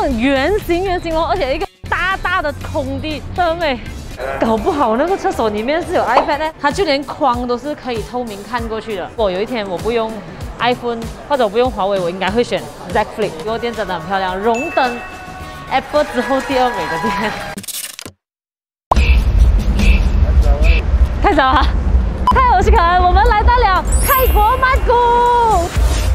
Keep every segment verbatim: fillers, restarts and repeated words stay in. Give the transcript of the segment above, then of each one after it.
圆形圆形哦，而且一个大大的空地，真美。搞不好那个厕所里面是有 iPad 呢，它就连框都是可以透明看过去的。如果有一天我不用 iPhone 或者我不用华为，我应该会选 Z Flip。这个店真的很漂亮，荣登 Apple 之后第二美的店。太早了，嗨，我是可恩，我们来到了泰国曼谷。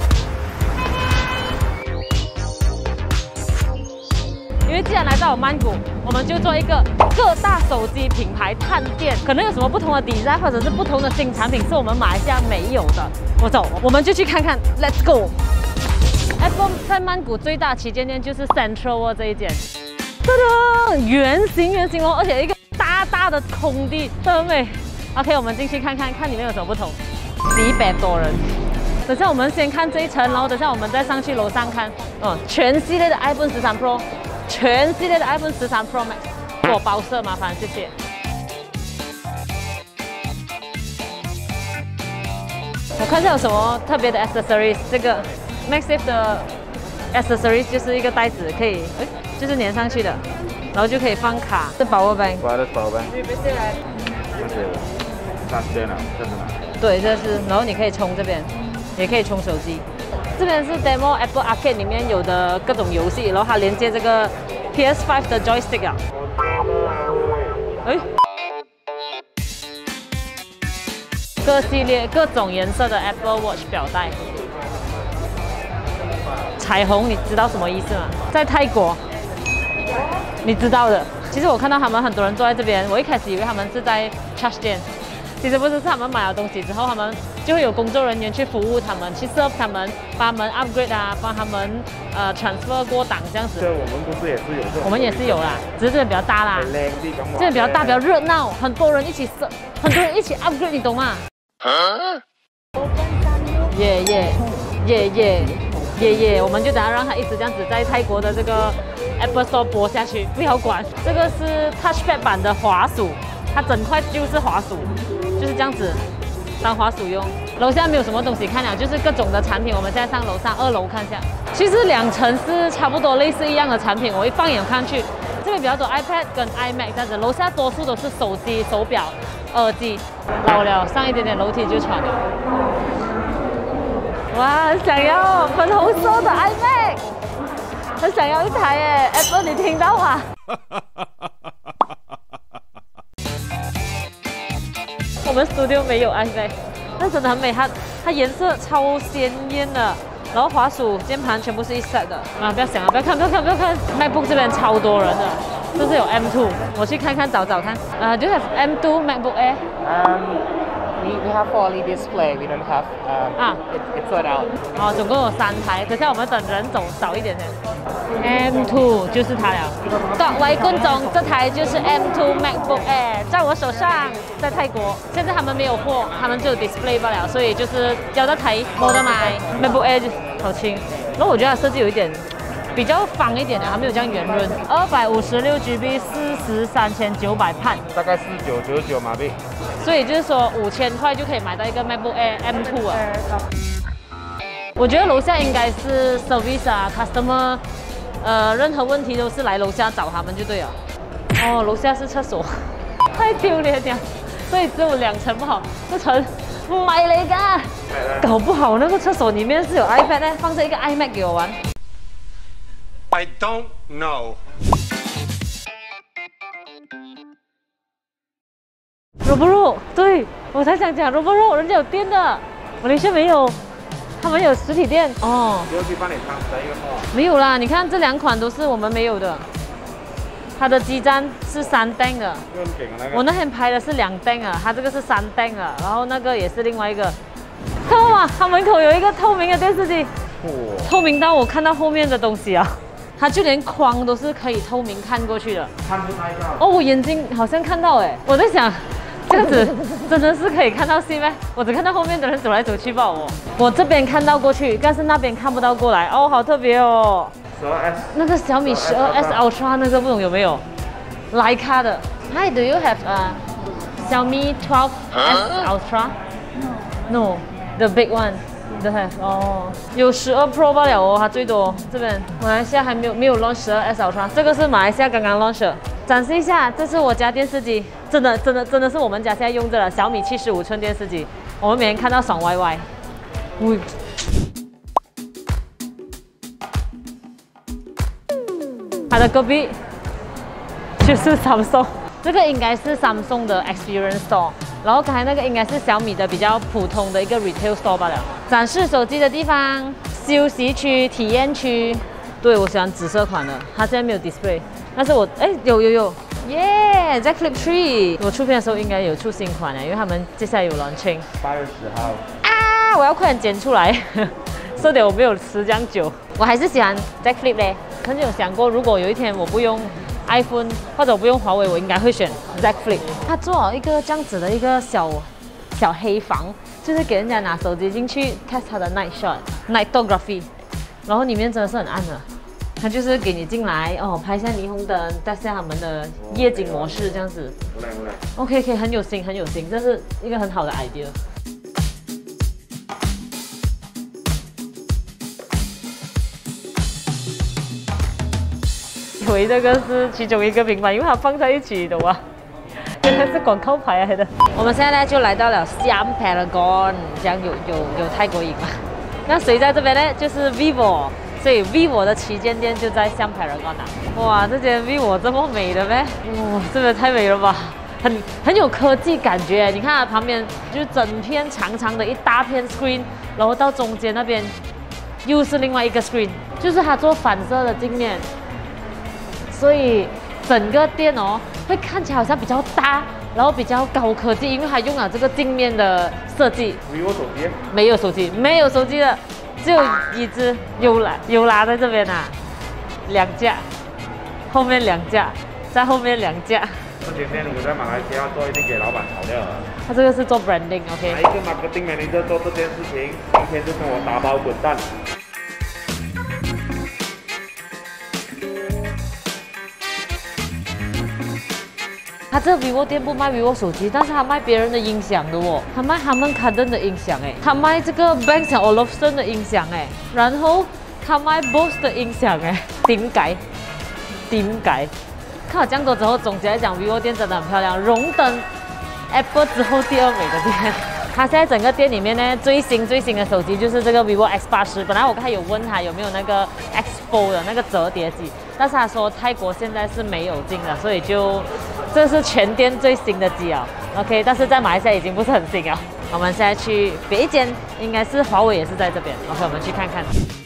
因为既然来到了曼谷，我们就做一个各大手机品牌探店，可能有什么不同的 design 或者是不同的新产品是我们马来西亚没有的。我走，我们就去看看 ，Let's go。Apple 在曼谷最大旗舰店就是 Central World 这一间，噔噔，圆形圆形哦，而且一个大大的空地，真美。OK， 我们进去看看，看里面有什么不同。几百多人。等下我们先看这一层，然后等下我们再上去楼上看。哦，全系列的 iPhone 十三 Pro。全系列的 iPhone 十三 Pro Max， 给我包色，麻烦谢谢。我看一下有什么特别的 accessories， 这个 MagSafe 的 accessories 就是一个袋子，可以，哎，就是粘上去的，然后就可以放卡。这 power bank， 我的 power bank， 那些三千啊，这是吗？对， 这是，然后你可以充这边，也可以充手机。这边是 demo Apple Arcade 里面有的各种游戏，然后它连接这个 P S 五 的 joystick 啊。哎，各系列各种颜色的 Apple Watch 表带，彩虹，你知道什么意思吗？在泰国，你知道的。其实我看到他们很多人坐在这边，我一开始以为他们是在 charge 店。其实不是，是他们买了东西之后，他们就会有工作人员去服务他们，去 serve 他们，帮他们 upgrade 啊，帮他们呃 transfer 过档这样子。 这我们不是也是有这种？ 我们也是有啦，只是这边比较大啦。这边比较大，比较热闹，很多人一起 serve， 很多人一起 upgrade， 你懂吗？耶耶耶耶耶耶！我们就等下让他一直这样子在泰国的这个 Apple Store 播下去，不要管。这个是 Touchpad 版的滑鼠，它整块就是滑鼠。就是这样子当滑鼠用。楼下没有什么东西看了，就是各种的产品。我们现在上楼上二楼看一下，其实两层是差不多类似一样的产品。我一放眼看去，这边比较多 iPad 跟 iMac 这样子，楼下多数都是手机、手表、耳机。老了，上一点点楼梯就穿了。哇，想要粉红色的 iMac， 很想要一台耶 ，Apple 你听到吗？我们 studio 没有 iMac， 但真的很美，它它颜色超鲜艳的，然后滑鼠、键盘全部是一 set 的啊！不要想啊，不要看，不要看，不要看 ，MacBook 这边超多人的，这是有 M 二， 我去看看找找看。啊、uh, ，Do you have M 二 MacBook Air？Um, we we have four L E D display. We don't have um, 啊 it, it's sold out. 哦，总共有三台，等下我们等人走少一点点。M 二 就是它了。各位觀眾，這台就是 M 二 MacBook Air， 在我手上，在泰國。現在他們沒有貨，他們只有 display 罷了，所以就是有得睇，冇得買。MacBook Air 好輕，然後我覺得它設計有一點比較方一點的，它沒有這樣圓潤。二百五十六 G B， 四十三千九百盼， 大概四九九九马币。 所以就是說五千塊就可以買到一個 MacBook Air M 二啊。我覺得樓下應該是 service 啊 ，customer。呃，任何問題都是來樓下找他們就對了。哦，樓下是廁所，太丟臉了，所以只有兩層不好，這層唔係嚟㗎。搞不好那個廁所裡面是有 iPad 呢，放着一個 iMac 給我玩。 I don't know。 Roboro， 对，我才想講 Roboro， 人家有店的，馬來西亞沒有。他們有實體店哦，沒有啦。你看這兩款都是我們沒有的。它的基站是三燈的，我那天拍的是兩燈啊，它這個是三燈啊，然後那個也是另外一個。看到嗎？它門口有一個透明的電視機，透明到我看到後面的東西啊。它就連框都是可以透明看過去的。看不太到。哦，我眼睛好像看到哎，我在想。這樣子真的是可以看到戲咩？我只看到後面的人走來走去吧我。我這邊看到過去，但是那邊看不到過來。哦，好特別哦。十二 S。那個小米十二 S Ultra 那個不懂有沒有？徠卡的。Hi, do you have a Xiaomi twelve S Ultra? No. No, the big one. 对哦，有十二 Pro 罢了哦，它最多这边马来西亚还没有没有 launch 十二 S Ultra， 这个是马来西亚刚刚 launch 的。展示一下，这是我家电视机，真的真的真的是我们家现在用着的小米七十五寸电视机，我们每天看到爽歪歪。喂，它的隔壁就是 Samsung， 这个应该是 Samsung 的 Experience Store。 然后刚才那个应该是小米的比较普通的一个 retail store 罢了。展示手机的地方，休息区、体验区。对，我喜欢紫色款的，它现在没有 display， 但是我哎有有有，耶 ！Z Flip three， 我出片的时候应该有出新款的，因为他们接下来有 launching。八月十号。啊！我要快点剪出来，说点我没有吃这样久。我还是喜欢 Z Flip 嘞，曾经有想过，如果有一天我不用 iPhone 或者我不用华为，我应该会选 Z Flip。它做好一个这样子的一个小小黑房，就是给人家拿手机进去 test 它的 night shot、nightography， 然后里面真的是很暗的。它就是给你进来哦，拍一下霓虹灯，带下他们的夜景模式这样子。OK OK， 很有心，很有心，这是一个很好的 idea。 以为这个是其中一个品牌，因为它放在一起的哇，原来是广告牌来的。我们现在呢就来到了 Siam Paragon， 这样有有有泰国影嘛？那谁在这边呢？就是 vivo， 所以 vivo 的旗舰店就在 Siam Paragon 啊。哇，这间 vivo 这么美的咩？哇，这个太美了吧！很很有科技感觉。你看它旁边就是整片长长的一大片 screen， 然后到中间那边又是另外一个 screen， 就是它做反射的镜面。 所以整个店哦，会看起来好像比较大，然后比较高科技，因为它用了这个镜面的设计。 vivo 手机？ 没有手机，没有手机的，只有一只有拉有拉在这边啊，两架，后面两架，在后面两架。 这间店如果在马来西亚做，一定给老板炒掉了。 他这个是做 branding，OK。 哪一个 marketing manager 做这件事情，今天就跟我打包滚蛋。 他这 vivo 店不卖 vivo 手机，但是他卖别人的音响的哦，他卖他们 Caden 的音响哎，他卖这个 Banks and Olufsen 的音响哎，然后他卖 Bose 的音响哎，點解？點解？看了这样多之后，总结来讲 vivo 店真的很漂亮，荣登 Apple 之后第二美的店。他现在整个店里面呢，最新最新的手机就是这个 vivo X 八十。本来我刚才有问他有没有那个 X Fold 的那个折叠机，但是他说泰国现在是没有进的，所以就这是全店最新的机啊。OK， 但是在马来西亚已经不是很新了。我们现在去别一间，应该是华为也是在这边。OK， 我们去看看。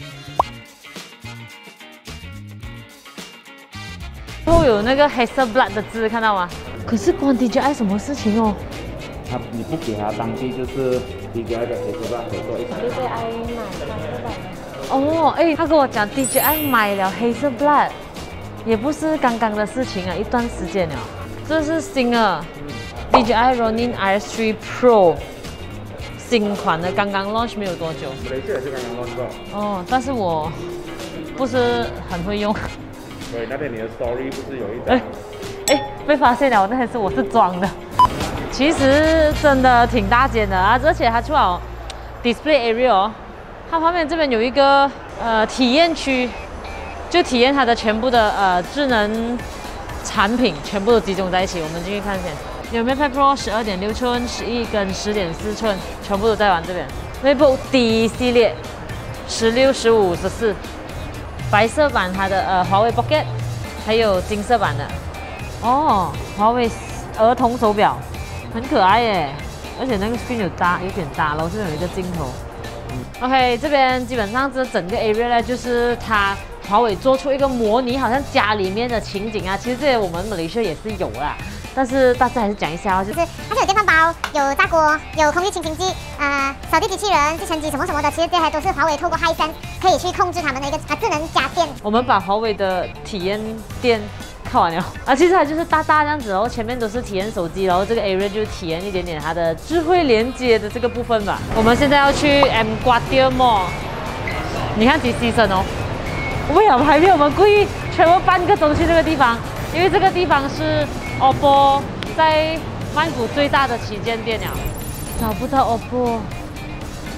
后有那个黑色 blood 的字，看到吗？可是关 D J I 什么事情哦？ 他你不给他当地就是 D J I 的黑色版合作一起。 D J I 买黑色版哦，哎，他跟我讲 D J I 买了黑色 blood， 也不是刚刚的事情啊，一段时间了。这是新的 D J I Ronin R S 三 Pro 新款的，刚刚 launch 没有多久。 马来西亚也是刚刚 launch 过。 哦，但是我不是很会用。 对，那天你的 story 不是有一张？ 哎哎，被发现了，那天是我是装的。 其实真的挺大间的啊，而且它出了 display area 哦，它旁边这边有一个呃体验区，就体验它的全部的呃智能产品，全部都集中在一起。我们进去看先，有 MacBook Pro 十二点六寸、十一跟十点四寸，全部都在玩这边。MacBook 第一系列，十六、十五、十四，白色版它的呃华为 Pocket， 还有金色版的。哦，华为儿童手表。 很可爱耶，而且那个 screen 有大，有点大，然后这边有一个镜头。OK， 这边基本上这整个 area 呢，就是它华为做出一个模拟，好像家里面的情景啊。其实这些我们马来西亚也是有啦，但是大致还是讲一下哦，就是它是有电饭煲、有炸锅、有空气清新机、呃扫地机器人、吸尘机什么什么的，其实这些都是华为透过 Hisense 可以去控制他们的一个啊智能家电。 我们把华为的体验店 看完了啊，其实它就是大大这样子，然后前面都是体验手机，然后这个 area 就体验一点点它的智慧连接的这个部分吧。我们现在要去 M Quartier Mall， 你看几牺牲哦！为什么还没有我们故意全部半个钟去这个地方？因为这个地方是 O P P O 在曼谷最大的旗舰店了，找不到 O P P O，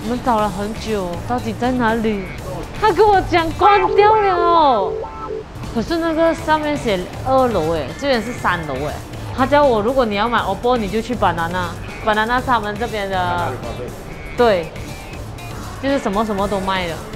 我们找了很久，到底在哪里？他跟我讲关掉了，可是那个上面写二楼哎，这边是三楼哎。他叫我，如果你要买 O P P O， 你就去 Banana，Banana 是他们这边的，对，就是什么什么都卖的。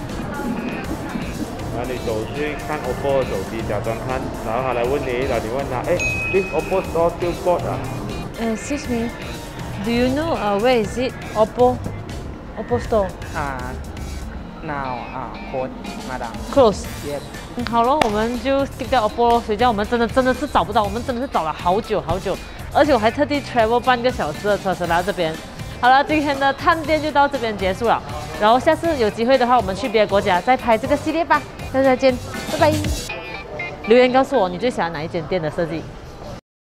然后你走去看 O P P O 的手机，假装看，然后他来问你，然后你问他，哎 ，this O P P O store still got 啊？ Excuse me, do you know uh, where is it? Oppo, Oppo store. Uh, now, uh, close, madam. Close. Yes. 嗯，好了，我们就 skip 掉 Oppo 咯。谁叫我们真的真的是找不到，我们真的是找了好久好久，而且我还特地 travel 半个小时的车程来到这边。好了，今天的探店就到这边结束了。然后下次有机会的话，我们去别的国家再拍这个系列吧。大家再见，拜拜。留言告诉我你最喜欢哪一间店的设计。